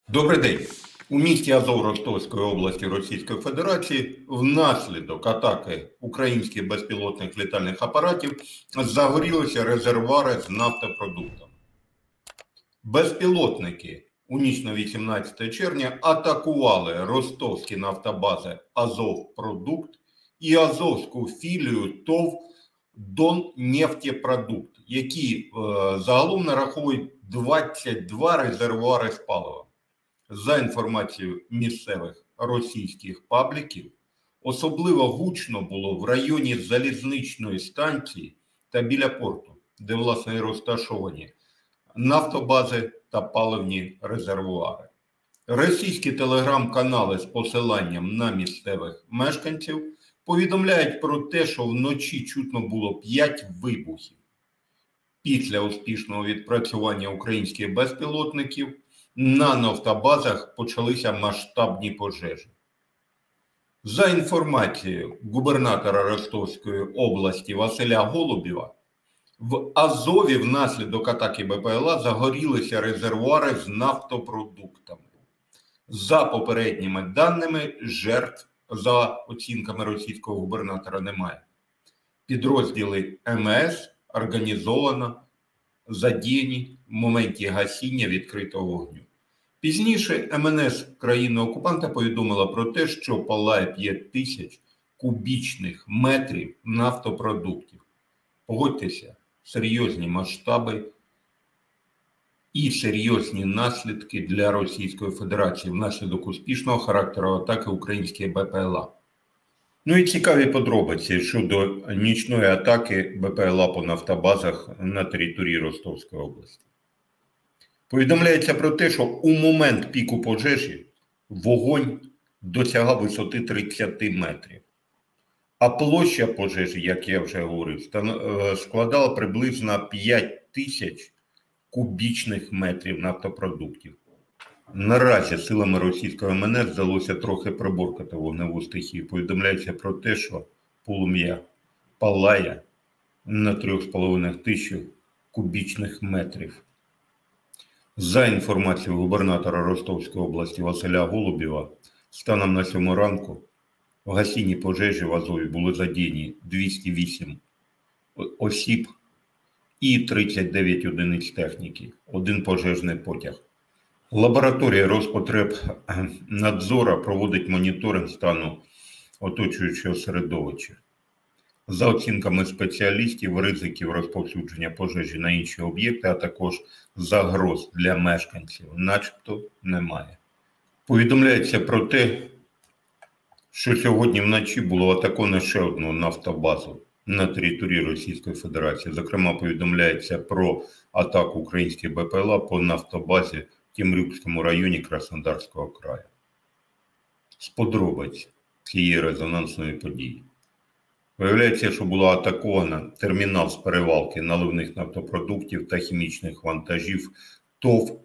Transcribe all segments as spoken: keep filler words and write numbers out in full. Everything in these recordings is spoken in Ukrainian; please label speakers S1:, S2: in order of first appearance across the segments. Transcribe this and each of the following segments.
S1: Добрий день. У місті Азов Ростовської області Російської Федерації внаслідок атаки українських безпілотних літальних апаратів загорілися резервуари з нафтопродуктами. Безпілотники у ніч на вісімнадцяте червня атакували ростовські нафтобази «Азовпродукт» і азовську філію ТОВ «Доннефтепродукт», які е, загалом нараховують двадцять два резервуари з паливом. За інформацією місцевих російських пабліків, особливо гучно було в районі залізничної станції та біля порту, де, власне, і розташовані нафтобази та паливні резервуари. Російські телеграм-канали з посиланням на місцевих мешканців повідомляють про те, що вночі чутно було п'ять вибухів. Після успішного відпрацювання українських безпілотників на нафтобазах почалися масштабні пожежі. За інформацією губернатора Ростовської області Василя Голубєва, в Азові внаслідок атаки БПЛА загорілися резервуари з нафтопродуктами. За попередніми даними, жертв, за оцінками російського губернатора, немає. Підрозділи ем ес ес організовано задіяні в моменті гасіння відкритого вогню. Пізніше ем ен ес країни-окупанта повідомила про те, що палає п'ять тисяч кубічних метрів нафтопродуктів. Погодьтеся, серйозні масштаби і серйозні наслідки для Російської Федерації внаслідок успішного характеру атаки українських БПЛА. Ну і цікаві подробиці щодо нічної атаки БПЛА по нафтобазах на території Ростовської області. Повідомляється про те, що у момент піку пожежі вогонь досягав висоти тридцять метрів. А площа пожежі, як я вже говорив, складала приблизно п'ять тисяч кубічних метрів нафтопродуктів. Наразі силами російського ем ен ес вдалося трохи приборкати вогневу стихію. Повідомляється про те, що полум'я палає на три з половиною тисячі кубічних метрів. За інформацією губернатора Ростовської області Василя Голубєва, станом на сьому ранку в гасінні пожежі в Азові були задіяні двісті вісім осіб і тридцять дев'ять одиниць техніки, один пожежний потяг. Лабораторія Роспотребнадзору проводить моніторинг стану оточуючого середовища. За оцінками спеціалістів, ризиків розповсюдження пожежі на інші об'єкти, а також загроз для мешканців начебто немає. Повідомляється про те, що сьогодні вночі було атаковано ще одну нафтобазу на території Російської Федерації. Зокрема, повідомляється про атаку українських БПЛА по нафтобазі в Темрюкському районі Краснодарського краю. З подробиць цієї резонансної події. Виявляється, що була атакована термінал з перевалки наливних нафтопродуктів та хімічних вантажів ТОВ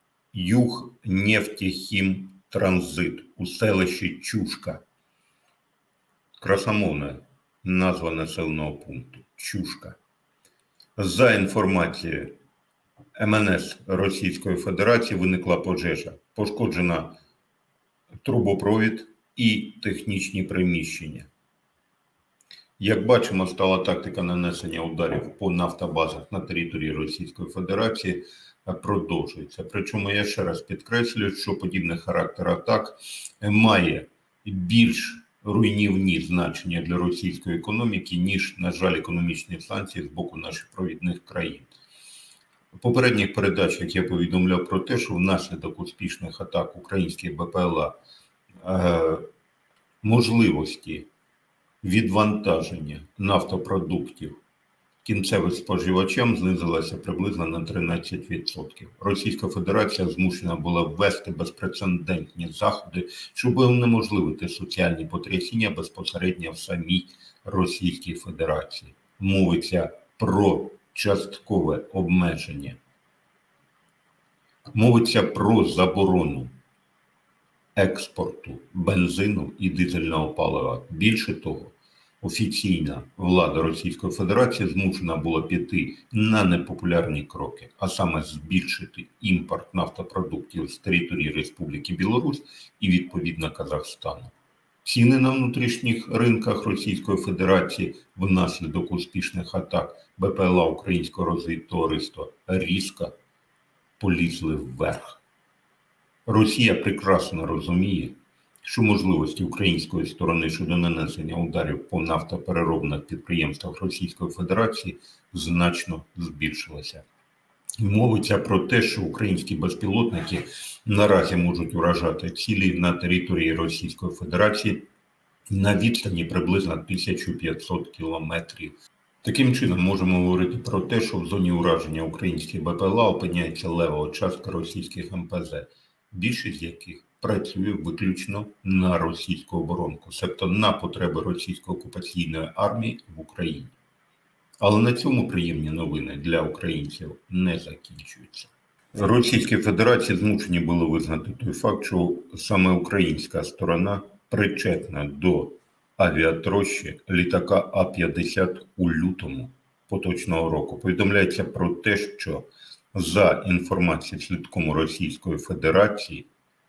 S1: «Югнефтехімтранзит» у селищі Чушка. Красномовна назва населеного пункту – Чушка. За інформацією ем ен ес Російської Федерації виникла пожежа. Пошкоджена трубопровід і технічні приміщення. Як бачимо, стала тактика нанесення ударів по нафтобазах на території Російської Федерації продовжується. Причому я ще раз підкреслюю, що подібний характер атак має більш руйнівні значення для російської економіки, ніж, на жаль, економічні санкції з боку наших провідних країн. У попередніх передачах я повідомляв про те, що внаслідок успішних атак українських БПЛА е, можливості відвантаження нафтопродуктів кінцевим споживачам знизилася приблизно на тринадцять відсотків. Російська Федерація змушена була ввести безпрецедентні заходи, щоб унеможливити соціальні потрясіння безпосередньо в самій Російській Федерації. Мовиться про часткове обмеження. Мовиться про заборону експорту бензину і дизельного палива. Більше того, офіційна влада Російської Федерації змушена була піти на непопулярні кроки, а саме збільшити імпорт нафтопродуктів з території Республіки Білорусь і відповідно Казахстану. Ціни на внутрішніх ринках Російської Федерації внаслідок успішних атак БПЛА Українського розвідтовариства різко полізли вверх. Росія прекрасно розуміє, що можливості української сторони щодо нанесення ударів по нафтопереробних підприємствах Російської Федерації значно збільшилися. Мовиться про те, що українські безпілотники наразі можуть уражати цілі на території Російської Федерації на відстані приблизно тисяча п'ятсот кілометрів. Таким чином, можемо говорити про те, що в зоні ураження українських БПЛА опиняється левова частка російських ем пе зет, більшість з яких працює виключно на російську оборонку, себто на потреби російської окупаційної армії в Україні. Але на цьому приємні новини для українців не закінчуються. Російській Федерації змушені були визнати той факт, що саме українська сторона причетна до авіатрощі літака А п'ятдесят у лютому поточного року. Повідомляється про те, що за інформацією слідкому Російської Федерації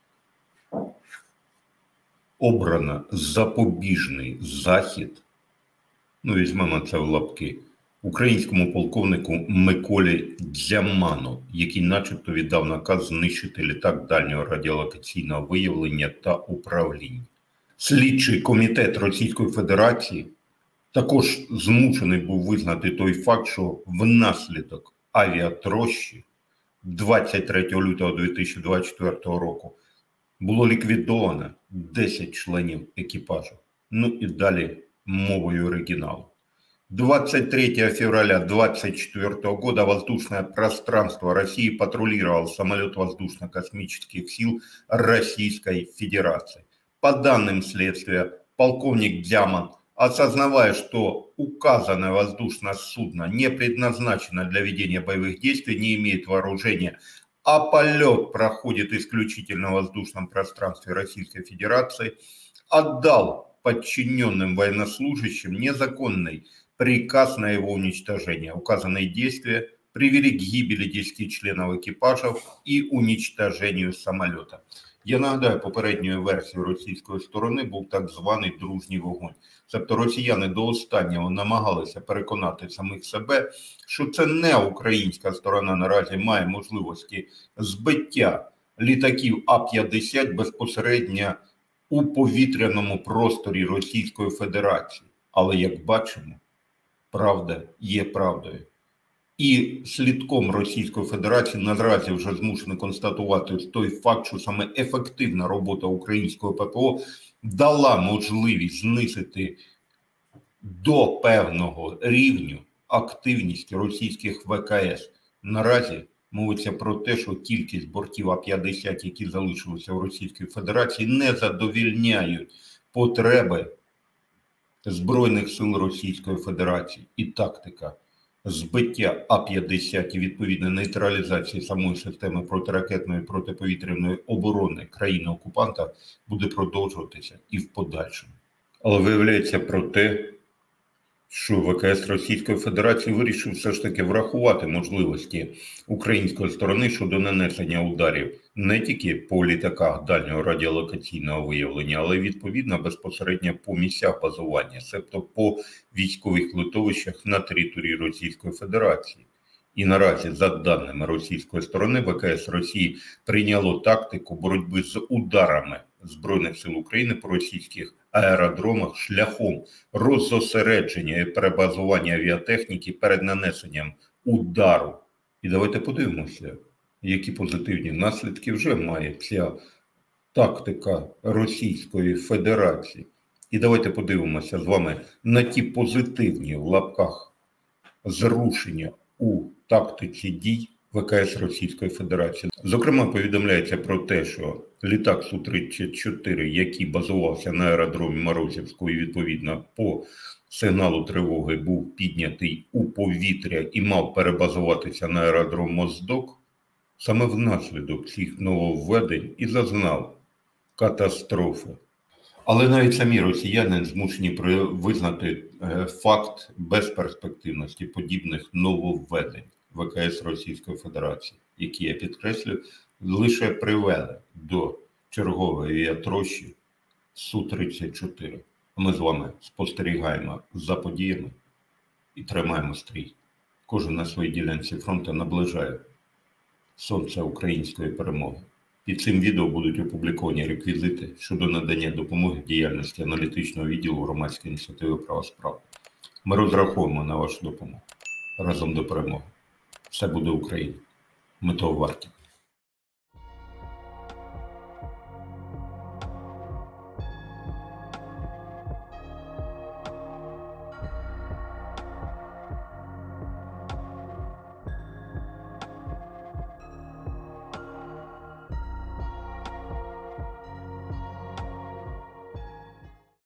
S1: обрано запобіжний захід, ну візьмемо це в лапки, українському полковнику Миколі Дзяману, який начебто віддав наказ знищити літак дальнього радіолокаційного виявлення та управління. Слідчий комітет Російської Федерації також змушений був визнати той факт, що внаслідок авіатрощі двадцять третього лютого дві тисячі двадцять четвертого року було ліквідовано десять членів екіпажу. Ну і далі мовою оригіналу. двадцать третьего февраля две тысячи двадцать четвёртого года воздушное пространство России патрулировал самолет воздушно-космических сил Российской Федерации. По данным следствия, полковник Дзяман, осознавая, что указанное воздушное судно не предназначено для ведения боевых действий, не имеет вооружения, а полет проходит исключительно в воздушном пространстве Российской Федерации, отдал подчиненным военнослужащим незаконный приказ на его уничтожение. Указанные действия привели к гибели десяти членов экипажа и уничтожению самолета. Я нагадаю, попередньою версією російської сторони був так званий дружній вогонь. Тобто росіяни до останнього намагалися переконати самих себе, що це не українська сторона наразі має можливості збиття літаків А п'ятдесят безпосередньо у повітряному просторі Російської Федерації. Але, як бачимо, правда є правдою. І слідком Російської Федерації наразі вже змушено констатувати той факт, що саме ефективна робота українського ППО дала можливість знизити до певного рівню активність російських ве ка ес. Наразі мовиться про те, що кількість бортів А п'ятдесят, які залишилися в Російській Федерації, не задовільняють потреби Збройних сил Російської Федерації. І тактика збиття А п'ятдесят і відповідно нейтралізації самої системи протиракетної протиповітряної оборони країни-окупанта буде продовжуватися і в подальшому. Але виявляється про те, що ве ка ес Російської Федерації вирішив все ж таки врахувати можливості української сторони щодо нанесення ударів не тільки по літаках дальнього радіолокаційного виявлення, але й відповідно безпосередньо по місцях базування, себто по військових литовищах на території Російської Федерації. І наразі, за даними російської сторони, ве ка ес Росії прийняло тактику боротьби з ударами Збройних сил України по російських аеродромах шляхом роззосередження і перебазування авіатехніки перед нанесенням удару. І давайте подивимося, які позитивні наслідки вже має ця тактика Російської Федерації. І давайте подивимося з вами на ті позитивні в лапках зрушення у тактиці дій ве ка ес Російської Федерації. Зокрема, повідомляється про те, що літак Су тридцять чотири, який базувався на аеродромі Морозівського і відповідно по сигналу тривоги був піднятий у повітря і мав перебазуватися на аеродром Моздок, саме внаслідок цих нововведень і зазнав катастрофи. Але навіть самі росіяни змушені визнати факт безперспективності подібних нововведень В К С Російської Федерації, які, я підкреслюю, лише привели до чергової атрощі Су тридцять чотири. Ми з вами спостерігаємо за подіями і тримаємо стрій. Кожен на своїй ділянці фронту наближає сонце української перемоги. Під цим відео будуть опубліковані реквізити щодо надання допомоги діяльності аналітичного відділу громадської ініціативи «Права справ». Ми розраховуємо на вашу допомогу. Разом до перемоги. Все буде Україна. Ми того варті.